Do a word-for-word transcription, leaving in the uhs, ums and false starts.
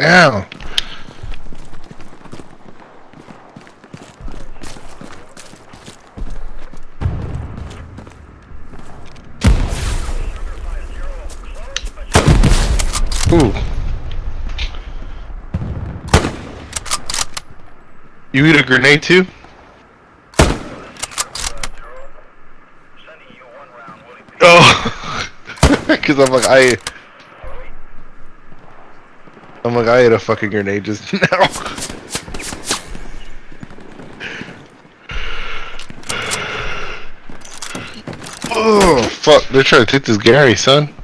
down. Ooh. You eat a grenade too? Oh, because I'm like I, I'm like I ate a fucking grenade just now. Oh fuck! They're trying to take this Gary, son.